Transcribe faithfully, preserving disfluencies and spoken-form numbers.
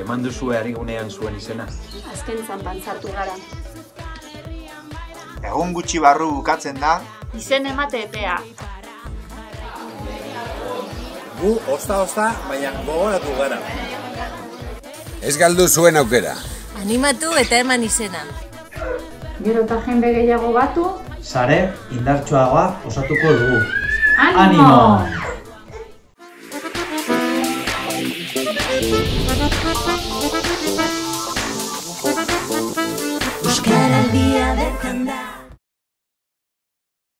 eman duzu herrigunean zuen izena? Azken zanpan sartu gara. Egun gutxi barru bukatzen da. Izen emate epea. Gu osta-osta, baina gogoratu gara. Ez galdu zuen aukera. Animatu eta eman izena. Gero eta jende gehiago batu. Sare indartsuagoa osatuko dugu. Animo! Animo!